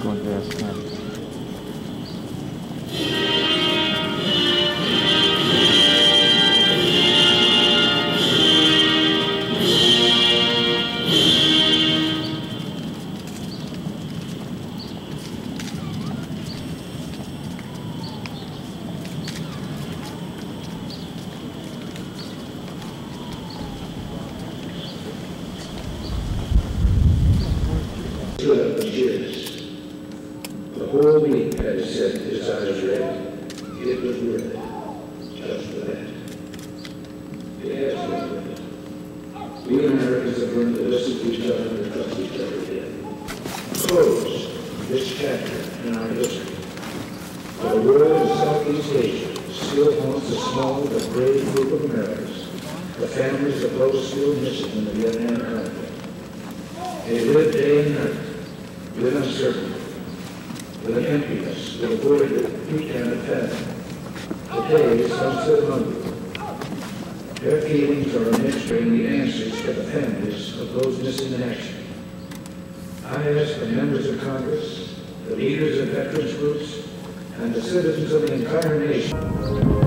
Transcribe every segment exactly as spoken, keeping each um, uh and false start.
going to ask him. Years. The whole week had set his eyes red. It was worth it. Just for that. It has been worth it. We Americans have learned to listen to each other and trust each other again. Close this chapter in our history. For the world in Southeast Asia still haunts a small but brave group of Americans, the families of those still missing in the Vietnam conflict. They live day and night with uncertainty, with an emptiness that avoided it we cannot fathom. Today, some still hungry. Their feelings are administering the answers to the families of those missing in action. I ask the members of Congress, the leaders of veterans groups, and the citizens of the entire nation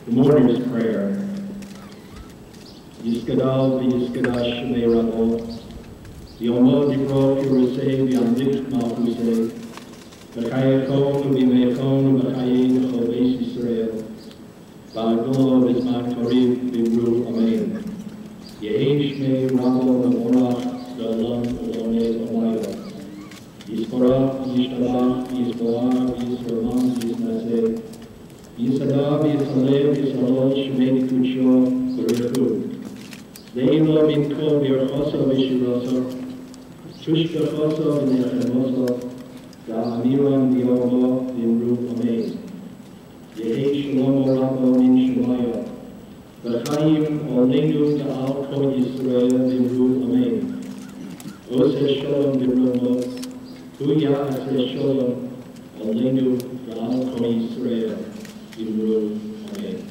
The Mourner's Prayer. Yiskadal v'yiskadash shemei rabo, v'yomod yivro pirusei v'yamdik malchusei, v'chayekon v'meichon v'chayin v'chovesh Yisrael, v'agolo v'zman kariv v'imru amen. Yehi shmei rabo v'morach v'olam v'lonei v'mayot. Yisparach v'yishtabach v'yisboach v'yisraman v'yisnaseh, Yisadav Yisalev Yisrael Shemei Kucho V'Rechu. Leilo Minko V'Yarchoso V'Shiroso, Tushkachoso V'Nechemoso, Ga'amiram V'Yomo V'Imru Amen. Yehi Shalom Orabo Min Shemayo, V'Chaim Olenu Ta'al Kol Yisrael V'Imru Amen. Ose Shalom V'Romo, Huya Ase Shalom Olenu Ta'al Kol Yisrael. Amen.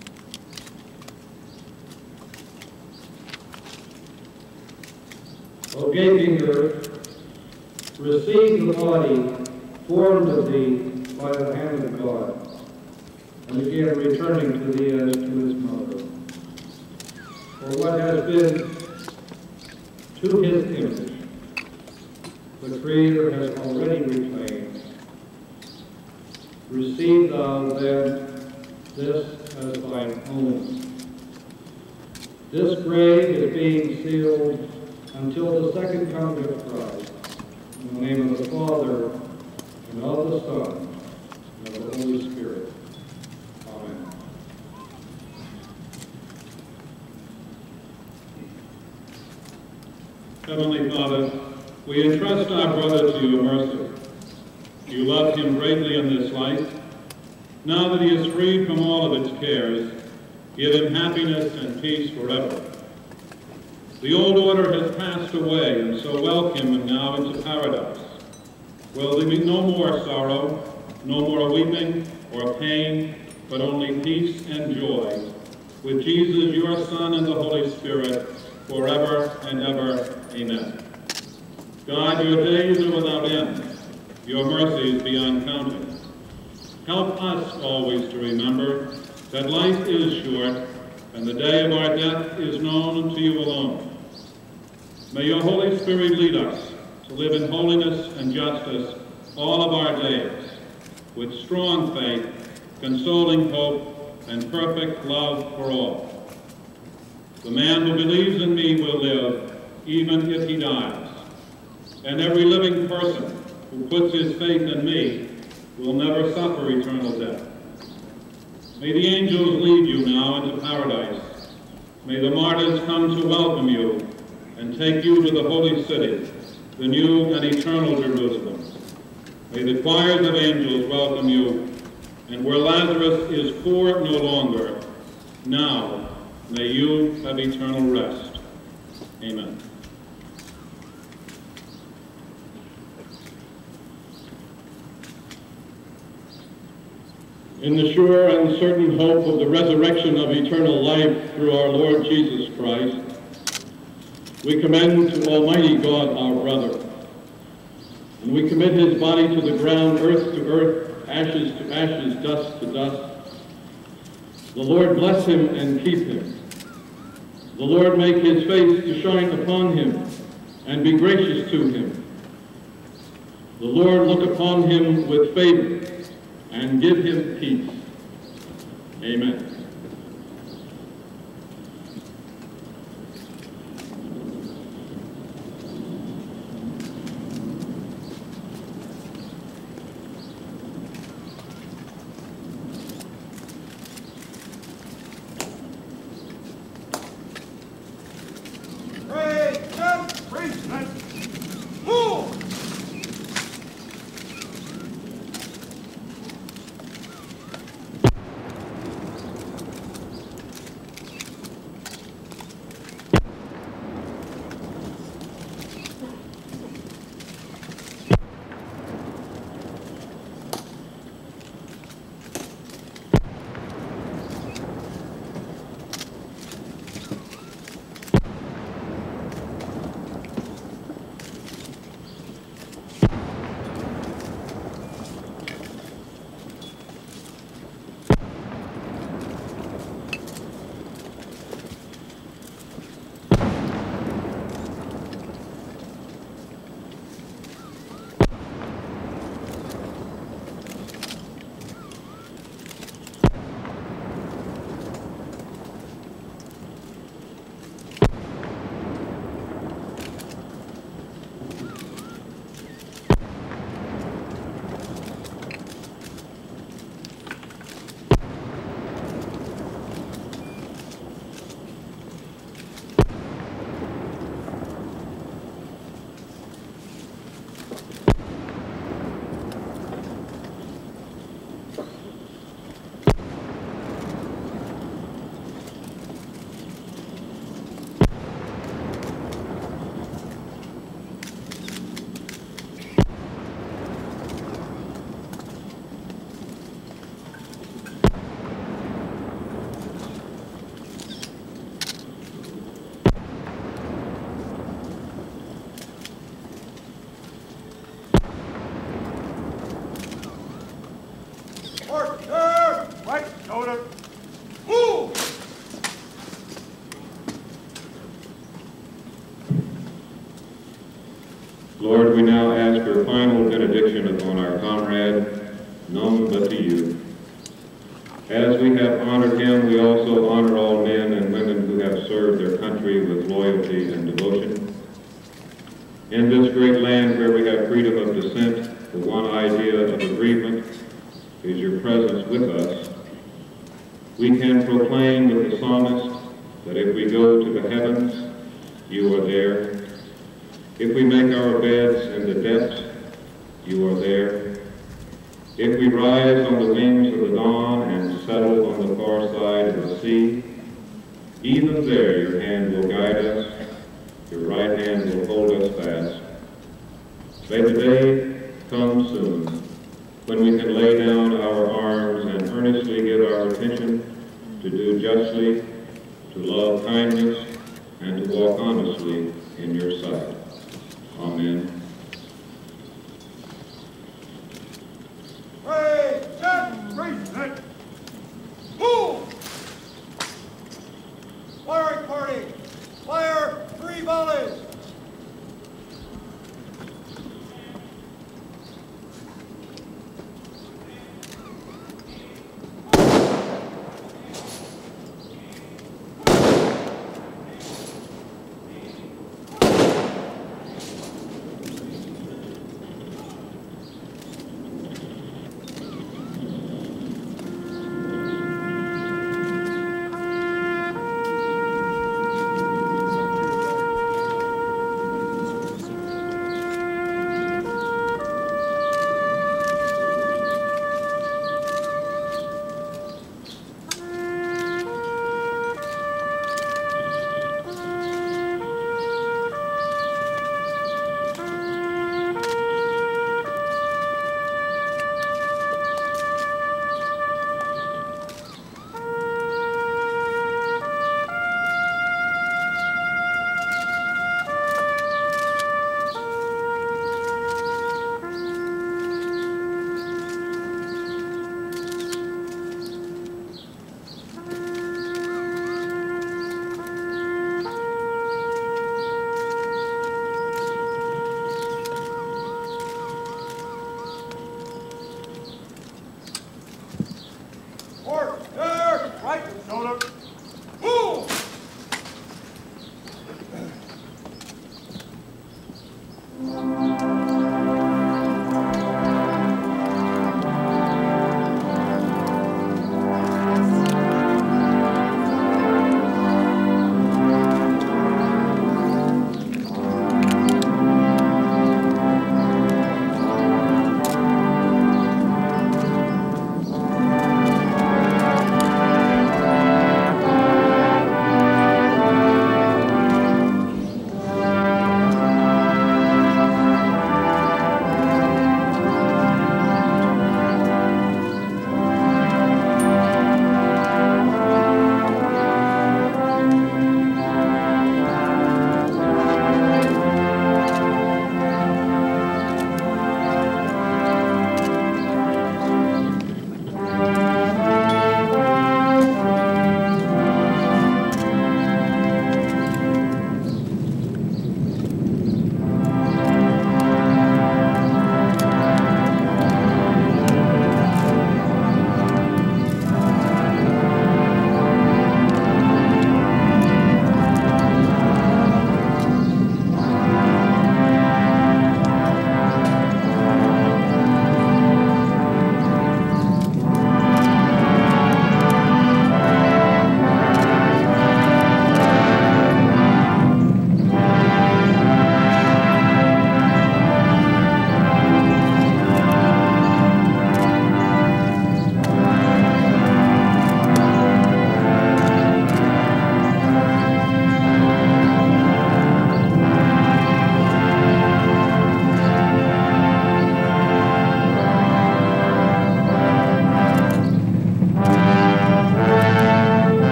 O gaping earth, receive the body formed of thee by the hand of God, and again returning to thee as to his mother. For what has been to his image, the Creator has already reclaimed. Receive thou then this as thine own. This grave is being sealed until the second coming of Christ. In the name of the Father, and of the Son, and of the Holy Spirit. Amen. Heavenly Father, we entrust our brother to your mercy. You loved him greatly in this life. Now that he is freed from all of its cares, give him happiness and peace forever. The old order has passed away, and so welcome him now into paradise. Will there be no more sorrow, no more weeping or pain, but only peace and joy, with Jesus, your Son, and the Holy Spirit, forever and ever. Amen. God, your days are without end, your mercies beyond counting. Help us always to remember that life is short, and the day of our death is known to you alone. May your Holy Spirit lead us to live in holiness and justice all of our days, with strong faith, consoling hope, and perfect love for all. The man who believes in me will live, even if he dies. And every living person who puts his faith in me will never suffer eternal death. May the angels lead you now into paradise. May the martyrs come to welcome you and take you to the holy city, the new and eternal Jerusalem. May the choirs of angels welcome you, and where Lazarus is poor no longer, now may you have eternal rest. Amen. In the sure and certain hope of the resurrection of eternal life through our Lord Jesus Christ, we commend to Almighty God our brother, and we commit his body to the ground, earth to earth, ashes to ashes, dust to dust. The Lord bless him and keep him. The Lord make his face to shine upon him and be gracious to him. The Lord look upon him with favor and give him peace. Amen. Lord, we now ask your final benediction upon our comrade, none but to you. As we have honored him, we also honor all men and women who have served their country with loyalty and devotion. In this great land where we have freedom of dissent, the one idea of agreement is your presence with us. We can proclaim with the psalmist that if we go to the heavens, you are there. If we make our beds in the depths, you are there. If we rise on the wings of the dawn and settle on the far side of the sea, even there your hand will guide us, your right hand will hold us fast. May the day come soon when we can lay down our arms and earnestly give our attention to do justly, to love kindness, and to walk honestly in your sight. Amen. Praise God, praise God. Move! Firing party, fire three volleys.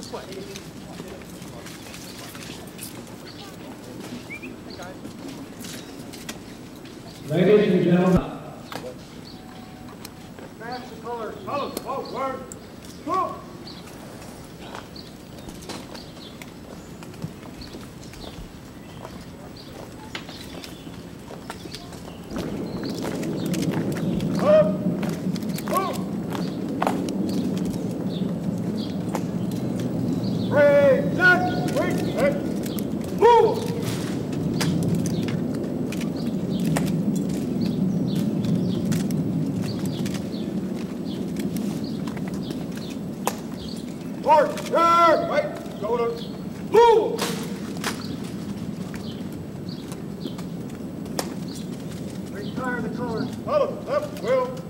This way. Ladies and gentlemen, Advance the colors. Colors, forward. Move. Up. Move. Present. Wait. Hey. Move. March, turn, wait, go to, move! Retire the colors. Up, up, well.